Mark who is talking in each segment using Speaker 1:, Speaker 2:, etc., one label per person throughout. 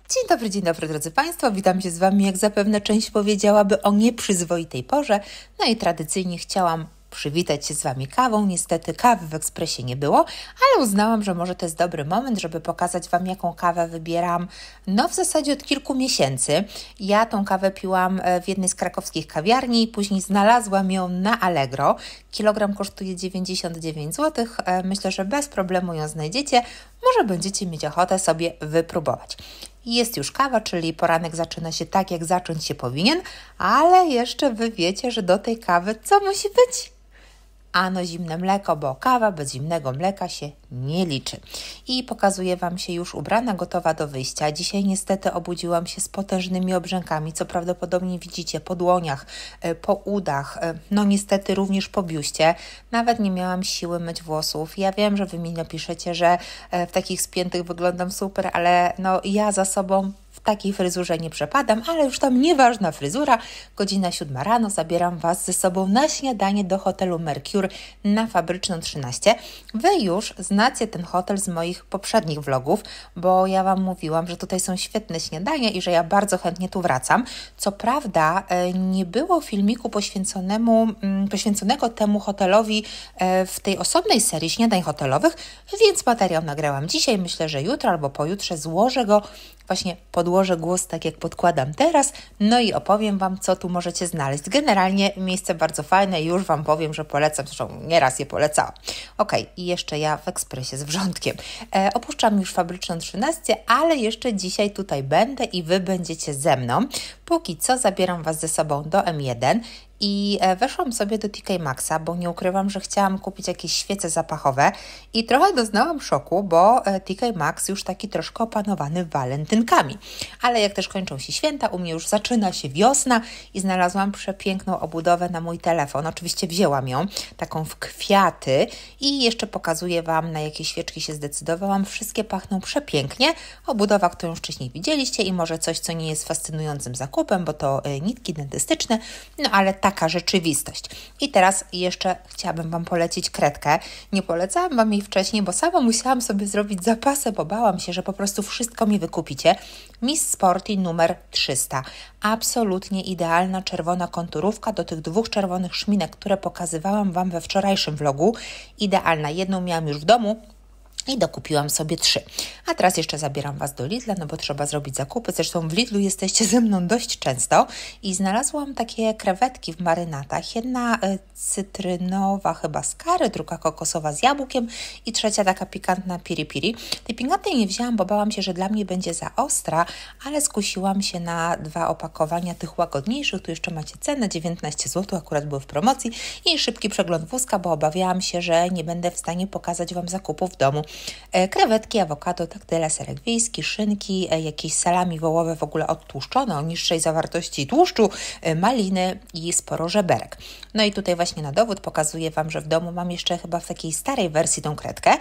Speaker 1: Dzień dobry drodzy Państwo, witam się z Wami, jak zapewne część powiedziałaby, o nieprzyzwoitej porze. No i tradycyjnie chciałam przywitać się z Wami kawą. Niestety kawy w ekspresie nie było, ale uznałam, że może to jest dobry moment, żeby pokazać Wam, jaką kawę wybieram w zasadzie od kilku miesięcy. Ja tą kawę piłam w jednej z krakowskich kawiarni, później znalazłam ją na Allegro. Kilogram kosztuje 99 zł. Myślę, że bez problemu ją znajdziecie. Może będziecie mieć ochotę sobie wypróbować. Jest już kawa, czyli poranek zaczyna się tak, jak zacząć się powinien, ale jeszcze Wy wiecie, że do tej kawy co musi być? Ano zimne mleko, bo kawa bez zimnego mleka się nie liczy. I pokazuję Wam się już ubrana, gotowa do wyjścia. Dzisiaj niestety obudziłam się z potężnymi obrzękami, co prawdopodobnie widzicie po dłoniach, po udach, no niestety również po biuście. Nawet nie miałam siły myć włosów. Ja wiem, że Wy mi napiszecie, że w takich spiętych wyglądam super, ale ja za sobą w takiej fryzurze nie przepadam, ale już tam nieważna fryzura. Godzina 7 rano, zabieram Was ze sobą na śniadanie do hotelu Mercure na Fabryczną 13. Wy już znacie ten hotel z moich poprzednich vlogów, bo ja Wam mówiłam, że tutaj są świetne śniadania i że ja bardzo chętnie tu wracam. Co prawda nie było filmiku poświęconego temu hotelowi w tej osobnej serii śniadań hotelowych, więc materiał nagrałam dzisiaj. Myślę, że jutro albo pojutrze złożę go, właśnie podłożę głos tak, jak podkładam teraz, no i opowiem Wam, co tu możecie znaleźć. Generalnie miejsce bardzo fajne i już Wam powiem, że polecam, zresztą nieraz je polecałam. Ok, i jeszcze ja w ekspresie z wrzątkiem. Opuszczam już Fabryczną 13, ale jeszcze dzisiaj tutaj będę i Wy będziecie ze mną. Póki co zabieram Was ze sobą do M1 i weszłam sobie do TK Maxxa, bo nie ukrywam, że chciałam kupić jakieś świece zapachowe i trochę doznałam szoku, bo TK Maxx już taki troszkę opanowany walentynkami. Ale jak też kończą się święta, u mnie już zaczyna się wiosna i znalazłam przepiękną obudowę na mój telefon. Oczywiście wzięłam ją, taką w kwiaty i jeszcze pokazuję Wam, na jakie świeczki się zdecydowałam. Wszystkie pachną przepięknie. Obudowa, którą wcześniej widzieliście i może coś, co nie jest fascynującym zakupem, bo to nitki dentystyczne, ale taka rzeczywistość. I teraz jeszcze chciałabym Wam polecić kredkę. Nie polecałam Wam jej wcześniej, bo sama musiałam sobie zrobić zapasy, bo bałam się, że po prostu wszystko mi wykupicie. Miss Sporty numer 300. Absolutnie idealna czerwona konturówka do tych dwóch czerwonych szminek, które pokazywałam Wam we wczorajszym vlogu. Idealna. Jedną miałam już w domu i dokupiłam sobie 3. A teraz jeszcze zabieram Was do Lidla, bo trzeba zrobić zakupy. Zresztą w Lidlu jesteście ze mną dość często i znalazłam takie krewetki w marynatach. Jedna cytrynowa chyba z curry, druga kokosowa z jabłkiem i trzecia taka pikantna piri piri. Tej pikantnej nie wzięłam, bo bałam się, że dla mnie będzie za ostra, ale skusiłam się na 2 opakowania tych łagodniejszych. Tu jeszcze macie cenę, 19 zł, akurat były w promocji i szybki przegląd wózka, bo obawiałam się, że nie będę w stanie pokazać Wam zakupów w domu. Krewetki, awokado, taktyle, serek wiejski, szynki, jakieś salami wołowe w ogóle odtłuszczone o niższej zawartości tłuszczu, maliny i sporo żeberek. No i tutaj właśnie na dowód pokazuję Wam, że w domu mam jeszcze chyba w takiej starej wersji tą kredkę,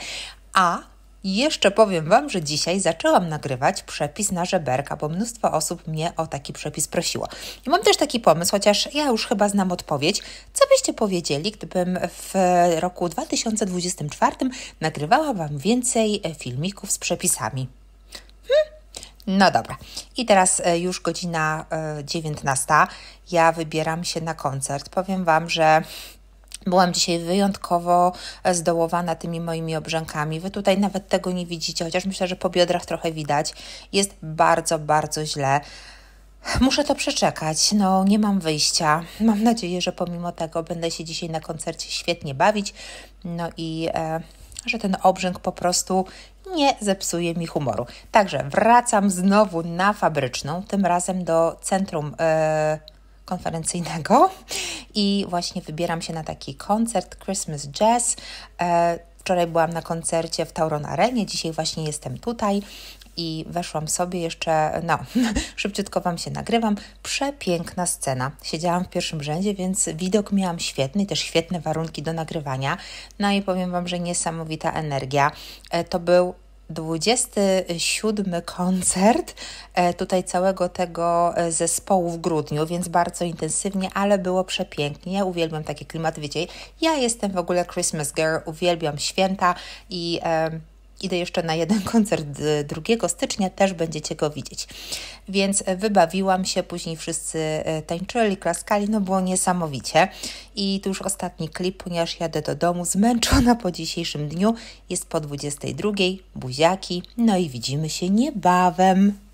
Speaker 1: a jeszcze powiem Wam, że dzisiaj zaczęłam nagrywać przepis na żeberka, bo mnóstwo osób mnie o taki przepis prosiło. I mam też taki pomysł, chociaż ja już chyba znam odpowiedź. Co byście powiedzieli, gdybym w roku 2024 nagrywała Wam więcej filmików z przepisami? No dobra. I teraz już godzina 19. Ja wybieram się na koncert. Powiem Wam, że byłam dzisiaj wyjątkowo zdołowana tymi moimi obrzękami. Wy tutaj nawet tego nie widzicie, chociaż myślę, że po biodrach trochę widać. Jest bardzo, bardzo źle. Muszę to przeczekać, nie mam wyjścia. Mam nadzieję, że pomimo tego będę się dzisiaj na koncercie świetnie bawić. I że ten obrzęk po prostu nie zepsuje mi humoru. Także wracam znowu na Fabryczną, tym razem do centrum konferencyjnego i właśnie wybieram się na taki koncert Christmas Jazz. Wczoraj byłam na koncercie w Tauron Arenie, dzisiaj właśnie jestem tutaj i weszłam sobie jeszcze, szybciutko Wam się nagrywam. Przepiękna scena. Siedziałam w pierwszym rzędzie, więc widok miałam świetny, też świetne warunki do nagrywania. No i powiem Wam, że niesamowita energia. To był 27 koncert tutaj całego tego zespołu w grudniu, więc bardzo intensywnie, ale było przepięknie. Ja uwielbiam takie klimaty, wiecie, ja jestem w ogóle Christmas girl, uwielbiam święta i idę jeszcze na jeden koncert 2 stycznia, też będziecie go widzieć. Więc wybawiłam się, później wszyscy tańczyli, klaskali, no było niesamowicie. I tu już ostatni klip, ponieważ jadę do domu zmęczona po dzisiejszym dniu. Jest po 22:00, buziaki, no i widzimy się niebawem.